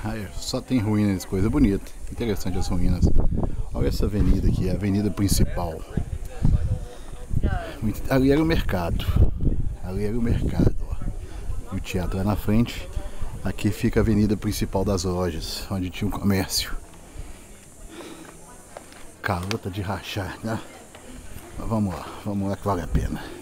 Ai, só tem ruínas, coisa bonita. Interessante as ruínas. Olha essa avenida aqui, a avenida principal. Ali era o mercado. Ali era o mercado, ó. E o teatro é na frente. Aqui fica a avenida principal das lojas, onde tinha um comércio. Calota de rachar, né? Mas vamos lá que vale a pena.